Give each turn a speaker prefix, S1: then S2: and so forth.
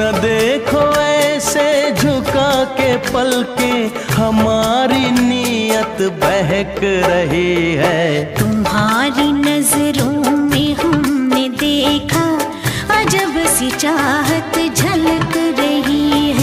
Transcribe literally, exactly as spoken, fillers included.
S1: न देखो ऐसे झुका के पलके, हमारी नीयत बहक रही है।
S2: तुम्हारी नजरों में हमने देखा अजब सी चाहत झलक रही है।